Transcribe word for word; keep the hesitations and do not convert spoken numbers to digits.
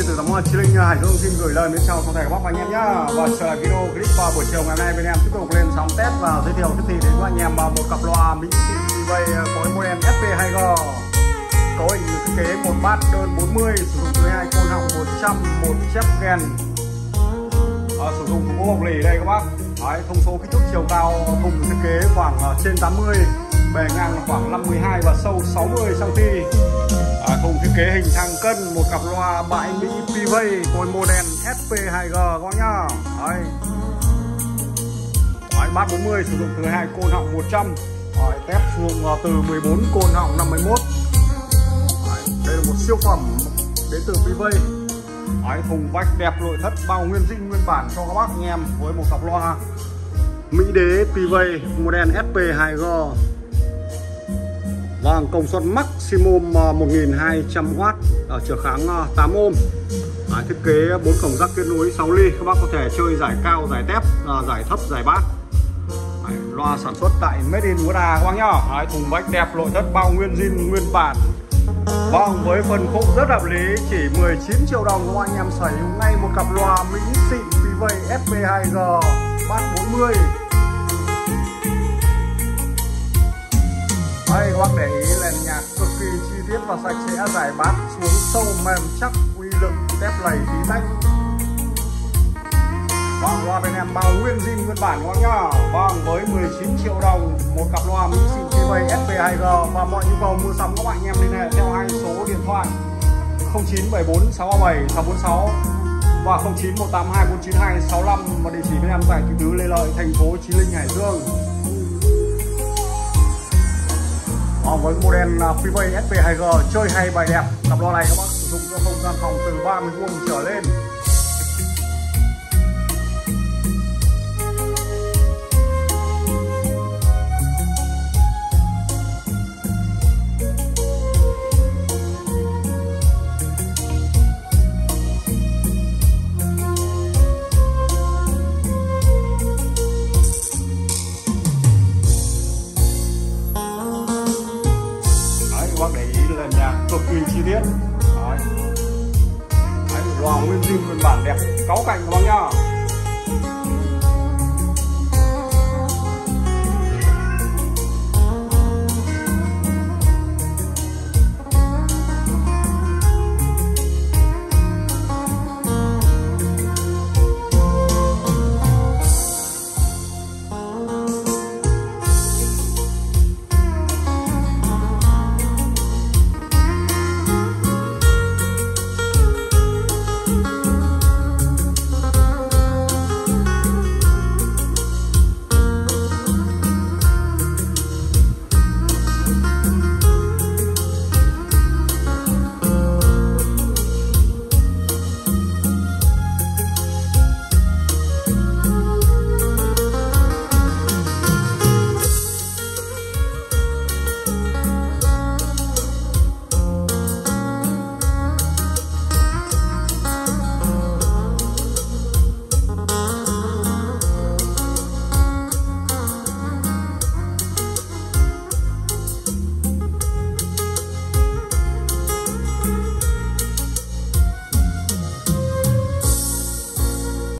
điện tử tám Chí Linh Hải Dương xin gửi lời đến chào toàn thể các bác và anh em nhá. Và trở lại video clip vào buổi chiều ngày hôm nay bên em tiếp tục lên sóng test và giới thiệu tiếp thị đến các anh em một cặp loa Mỹ xịn vây có model ép pê hai G có hình thiết kế một bát đơn bốn mươi, sử dụng mười hai côn họng một trăm, một chép gen, à, sử dụng thùng gỗ bọc lì đây các bác. Đấy, thông số kích thước chiều cao thùng thiết kế khoảng trên tám mươi, bề ngang khoảng năm mươi hai và sâu sáu mươi xăng ti mét. À, thùng thiết kế hình thang cân, một cặp loa bãi Mỹ P-Vây có model ép pê hai G các bác nhá. Đấy. Đấy, bát bốn mươi sử dụng từ hai côn họng một trăm. Đấy, tép xuống từ mười bốn côn họng năm mươi mốt. Đấy, đây là một siêu phẩm đến từ P-Vây. Đấy, thùng vách đẹp, nội thất bao nguyên zin nguyên bản cho các bác anh em với một cặp loa Mỹ đế P-Vây model ép pê hai G. Vâng, công suất maximum một nghìn hai trăm oát, ở trở kháng tám ohm. Đấy, thiết kế bốn cổng jack kết nối sáu ly, các bác có thể chơi giải cao, giải tép, giải thấp, giải bát. Đấy, loa sản xuất tại Made in u ét a các bác nhá. Đấy, thùng vách đẹp, nội thất bao nguyên zin nguyên bản. Vâng, với phần khung rất hợp lý, chỉ mười chín triệu đồng các anh em sở hữu ngay một cặp loa Mỹ xịn P-Vây ép pê hai G bát bốn mươi. Đây, các bác để ý nền nhạc cực kỳ chi tiết và sạch sẽ, giải bát xuống sâu mềm chắc, uy lực tép lầy tí tách. Vâng, loa bên em bao nguyên zin nguyên bản các bác nhá. Vâng, với mười chín triệu đồng một cặp loa Mỹ xịn P-Vây ép pê hai G. Và mọi nhu cầu mua sắm các bạn em liên hệ theo hai số điện thoại không chín bảy bốn sáu ba bảy sáu bốn sáu và không chín một tám hai bốn chín hai sáu năm, và địa chỉ bên em tại Thị Tứ Lê Lợi, thành phố Chí Linh, Hải Dương. À, với model P-Vây ép pê hai G chơi hay bài đẹp, cặp loa này các bác sử dụng cho không gian phòng từ ba mươi vuông trở lên. Bác để ý là nhạc cực kỳ chi tiết. Đấy. Đấy, loa nguyên zin nguyên bản đẹp cáu cạnh các bác